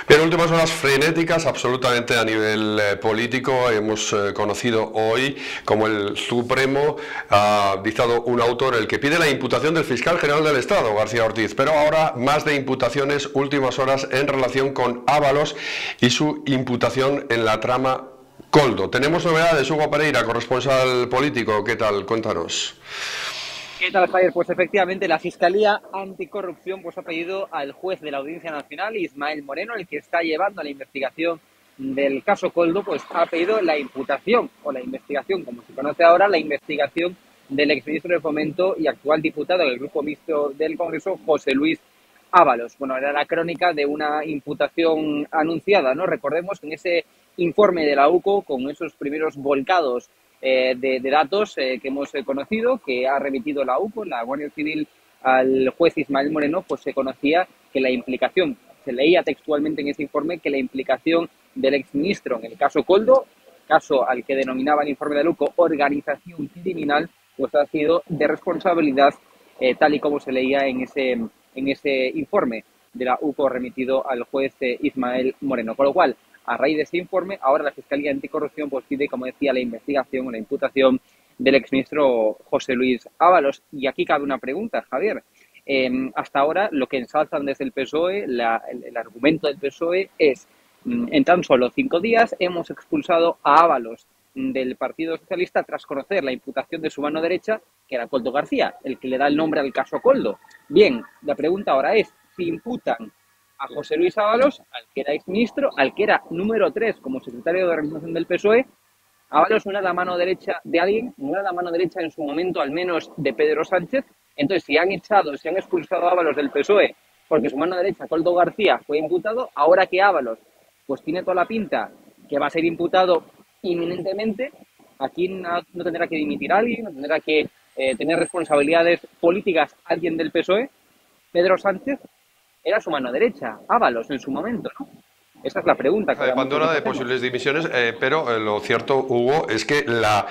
Bien, últimas horas frenéticas absolutamente a nivel político. Hemos conocido hoy como el Supremo ha dictado un auto en el que pide la imputación del fiscal general del Estado, García Ortiz, pero ahora más de imputaciones últimas horas en relación con Ábalos y su imputación en la trama Koldo. Tenemos novedades, Hugo Pereira, corresponsal político. ¿Qué tal? Cuéntanos. ¿Qué tal, Javier? Pues efectivamente la Fiscalía Anticorrupción ha pedido al juez de la Audiencia Nacional, Ismael Moreno, el que está llevando la investigación del caso Koldo, pues ha pedido la imputación, o la investigación, como se conoce ahora, la investigación del exministro de Fomento y actual diputado del Grupo Mixto del Congreso, José Luis Ábalos. Bueno, era la crónica de una imputación anunciada, ¿no? Recordemos que en ese informe de la UCO, con esos primeros volcados de datos que hemos conocido, que ha remitido la UCO, la Guardia Civil, al juez Ismael Moreno, pues se conocía que la implicación, se leía textualmente en ese informe, que la implicación del exministro en el caso Koldo, caso al que denominaba el informe de la UCO organización criminal, pues ha sido de responsabilidad, tal y como se leía en ese informe de la UCO remitido al juez Ismael Moreno. Con lo cual, a raíz de ese informe, ahora la Fiscalía Anticorrupción pues pide, como decía, la investigación o la imputación del exministro José Luis Ábalos. Y aquí cabe una pregunta, Javier. Hasta ahora, lo que ensalzan desde el PSOE, el argumento del PSOE es: en tan solo 5 días hemos expulsado a Ábalos del Partido Socialista tras conocer la imputación de su mano derecha, que era Koldo García, el que le da el nombre al caso Koldo. Bien, la pregunta ahora es, si imputan a José Luis Ábalos, al que era exministro, al que era número 3 como secretario de organización del PSOE, Ábalos no era la mano derecha de alguien, no era la mano derecha en su momento al menos de Pedro Sánchez. Entonces, si han expulsado a Ábalos del PSOE porque su mano derecha, Koldo García, fue imputado, ahora que Ábalos pues tiene toda la pinta que va a ser imputado inminentemente, aquí no tendrá que dimitir alguien, no tendrá que tener responsabilidades políticas alguien del PSOE. Pedro Sánchez era su mano derecha, Ábalos en su momento, ¿no? Esa es la pregunta. De Pandora de posibles dimisiones, pero lo cierto, Hugo, es que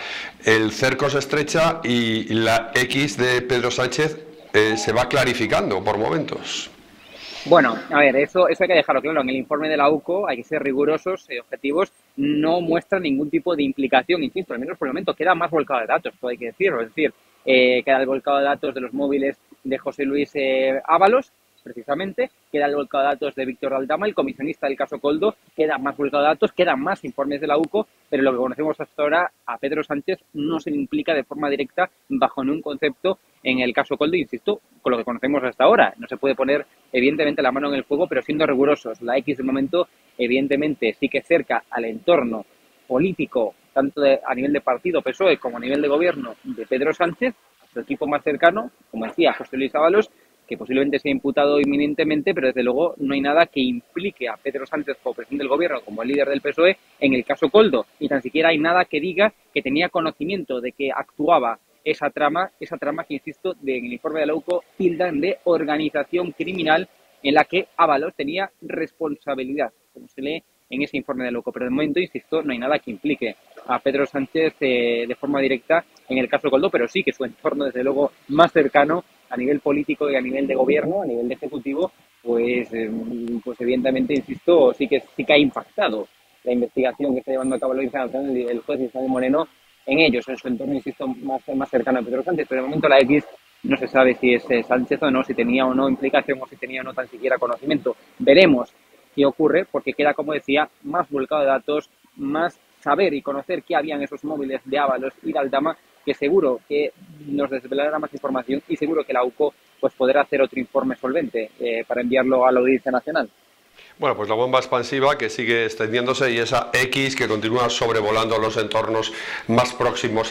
el cerco se estrecha y la X de Pedro Sánchez se va clarificando por momentos. Bueno, a ver, eso hay que dejarlo claro. En el informe de la UCO hay que ser rigurosos, objetivos, no muestra ningún tipo de implicación, insisto, al menos por el momento queda más volcado de datos, todo hay que decirlo, es decir, queda el volcado de datos de los móviles de José Luis Ábalos, precisamente, queda el volcado de datos de Víctor Aldama, el comisionista del caso Koldo, queda más volcado de datos, quedan más informes de la UCO, pero lo que conocemos hasta ahora, a Pedro Sánchez no se le implica de forma directa bajo ningún concepto en el caso Koldo, insisto, con lo que conocemos hasta ahora. No se puede poner, evidentemente, la mano en el fuego, pero siendo rigurosos. La X, de momento, evidentemente, sí que cerca al entorno político, tanto a nivel de partido PSOE como a nivel de gobierno de Pedro Sánchez, su equipo más cercano, como decía José Luis Ábalos, que posiblemente sea imputado inminentemente, pero desde luego no hay nada que implique a Pedro Sánchez como presidente del gobierno, como el líder del PSOE, en el caso Koldo. Y tan siquiera hay nada que diga que tenía conocimiento de que actuaba esa trama que, insisto, en el informe de la UCO tildan de organización criminal en la que Ábalos tenía responsabilidad, como se lee en ese informe de la UCO. Pero de momento, insisto, no hay nada que implique a Pedro Sánchez de forma directa en el caso Koldo, pero sí que su entorno, desde luego, más cercano a nivel político y a nivel de gobierno, a nivel de ejecutivo, pues evidentemente, insisto, sí que ha impactado la investigación que está llevando a cabo la Audiencia Nacional el juez Ismael Moreno en ellos, en su entorno, insisto, más cercano a Pedro Sánchez. Pero de momento la X no se sabe si es Sánchez o no, si tenía o no implicación o si tenía o no tan siquiera conocimiento. Veremos qué ocurre, porque queda, como decía, más volcado de datos, más saber y conocer qué había en esos móviles de Ábalos y de Aldama, que seguro que nos desvelará más información y seguro que la UCO pues podrá hacer otro informe solvente para enviarlo a la Audiencia Nacional. Bueno, pues la bomba expansiva que sigue extendiéndose y esa X que continúa sobrevolando los entornos más próximos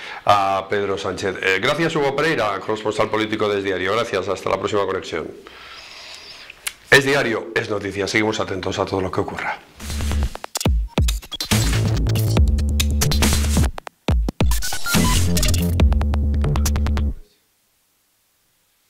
a Pedro Sánchez. Gracias, Hugo Pereira, corresponsal político de Es Diario. Gracias, hasta la próxima conexión. Es Diario, es noticia, seguimos atentos a todo lo que ocurra.